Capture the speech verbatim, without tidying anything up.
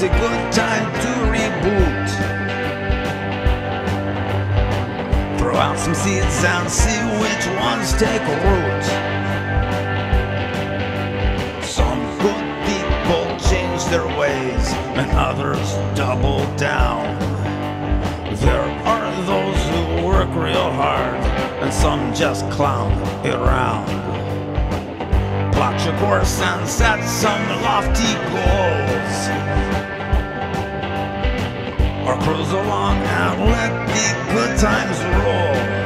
a good time to reboot. Throw out some seeds and see which ones take root. Some good people change their ways and others double down. There are those who work real hard and some just clown it around. Plot your course and set some lofty goals, or cruise along and let the good times roll.